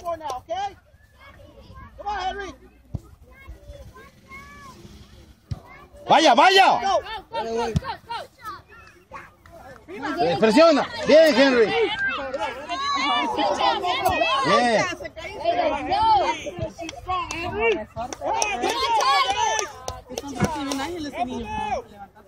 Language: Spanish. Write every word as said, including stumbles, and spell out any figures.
more now, okay? Come on, Henry. Vaya, vaya. Go, go, go, go, go. Presiona. Bien, Henry. Bien. Good job, guys.